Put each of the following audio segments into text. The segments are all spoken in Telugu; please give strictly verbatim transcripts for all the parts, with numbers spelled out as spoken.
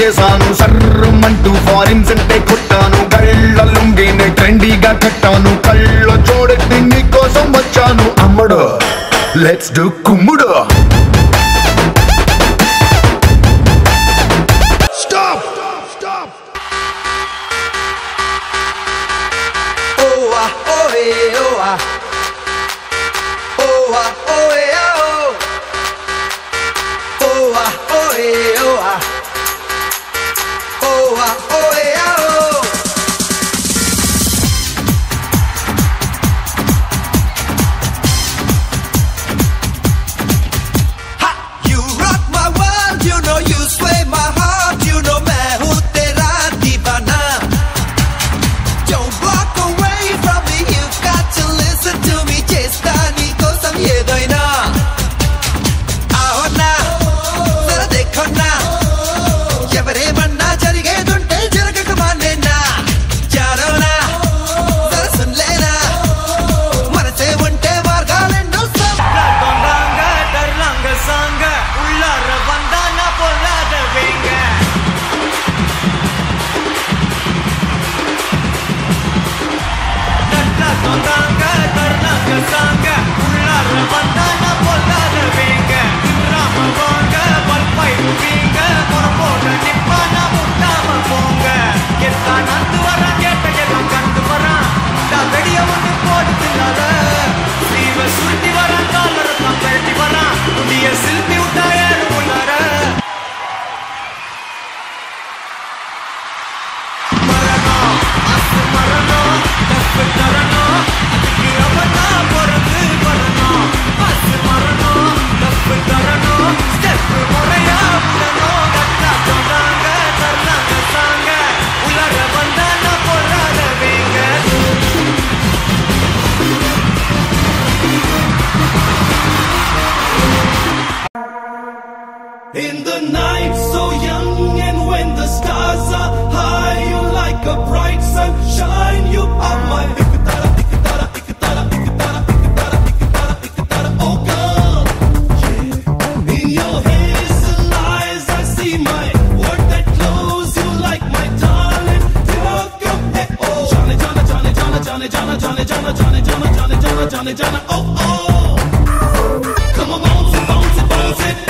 చేశాను సర్రమంటూ ఫారిన్ సెంటే కొట్టాను గళ్ళ లుంగిని ట్రెండీగా కట్టాను కళ్ళ చూడెత్తి నీకోసం వచ్చాను అమ్మడు లెట్స్ డు కుమ్ముడు స్టాప్ స్టాప్ ఓవా ఓవే ఓవా ఓవా ఓవే ఓవా ఓవే ఓవా ఓవా ఓవే In the night so young and when the stars are high you like a bright sun shine you are my Ekathra Ekathra Ekathra Ekathra Ekathra Ekathra Ekathra oh girl yeah. In your hazel eyes I see my word that close you like my darling look up hey oh Johnny Johnny Johnny Johnny Johnny Johnny Johnny Johnny Johnny Johnny Johnny Johnny Johnny Johnny oh oh come on bounce it bounce it bounce it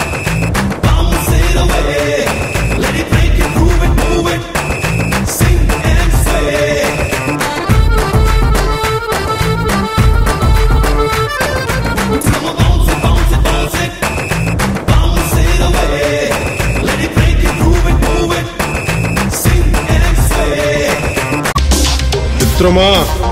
let it break it, move it, move it, sing and sway. Come on, bounce it, bounce it, bounce it, bounce it away. Let it break it, move it, move it, sing and sway. మిత్రమా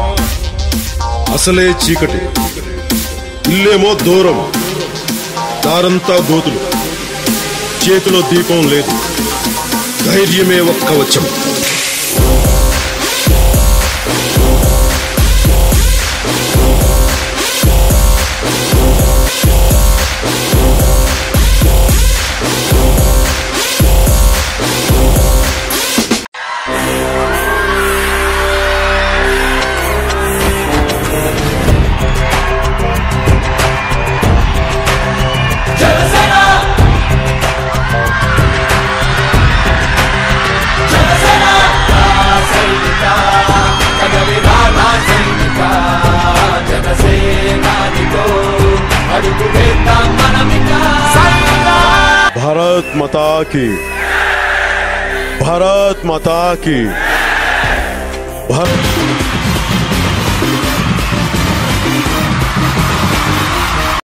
అసలే చీకటి ఇల్లేమో దూరం దారంతా గోతులు చేతిలో దీపం లేదు ధైర్యమే ఒక్క కవచం भारत माता की भारत माता की भारत